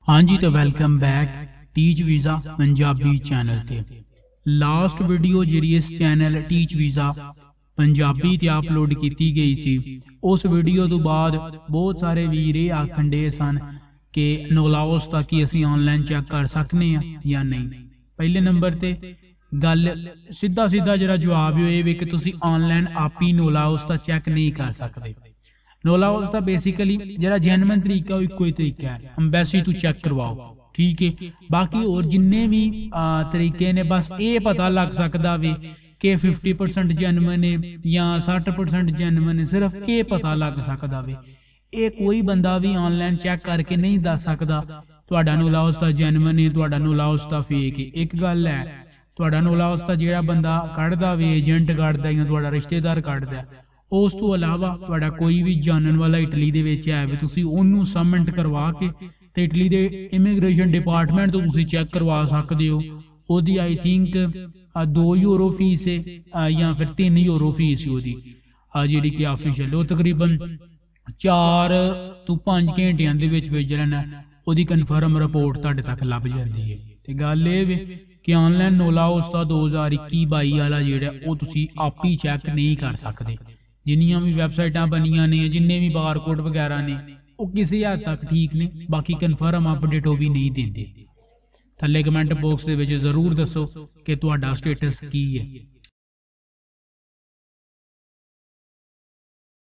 हाँ जी, तो welcome back teach visa Punjabi channel ते। लास्ट वीडियो जी इस चैनल टीच वीज़ा पंजाबी ते अपलोड की गई सी। उस वीडियो तो बाद बहुत सारे वीर ये आखन डे सन कि नोलाउस तक ही असी ऑनलाइन चेक कर सकने या नहीं। पहले नंबर ते गल सीधा सीधा जरा जवाब ये कि तुसी ऑनलाइन आप ही नोलाउस का चेक नहीं कर सकते। नोलाउस का बेसिकली जरा जेनवन तरीका इको ही तरीका है, अंबैसी तू चेक करवाओ, ठीक है। बाकी और जिन्ने भी तरीके ने बस ये पता लग सकता वे कि 50% जेनवन है या 60% जेनवन है, सिर्फ ये पता लग सकता वे। ये कोई बंदा भी ऑनलाइन चेक करके नहीं दस सकता तुहाडा नोलाउस का जेनवन है, तुहाडा नोलाउस का फेक है। एक गल है, तुहाडा नोलाउस का जिहड़ा बंदा कढ़दा वे, एजेंट कढ़दा या तुहाडा रिश्तेदार कढ़दा, उस तो अलावा तुहाडा कोई भी जानन वाला इटली दे विच है वे, तुसी ओनू सबमिट करवा के ते इटली दे इमिग्रेशन डिपार्टमेंट तो तुसी चेक करवा सकते हो। ओदी आई थिंक 2 यूरो फीस है या फिर 3 यूरो फीस है ओदी, जिहड़ी कि ऑफिशियल वो तकरीबन 4 तो 5 घंटियां दे विच जेहड़ा ओदी कन्फर्म रिपोर्ट तुहाडे तक लभ जांदी है। ते गल ये वे कि ऑनलाइन नोलाउस दा 2021-22 वाला जेहड़ा वो तुसी आप ही चेक नहीं कर सकते। जिन्नियां भी वैबसाइटां बनियां ने, जिन्ने भी बारकोड वगैरह ने, वो किसी हद तक ठीक ने, बाकी कन्फर्म अपडेट वो भी नहीं देंदे। थल्ले कमेंट बॉक्स दे विच जरूर दसो कि तुहाडा स्टेटस की है।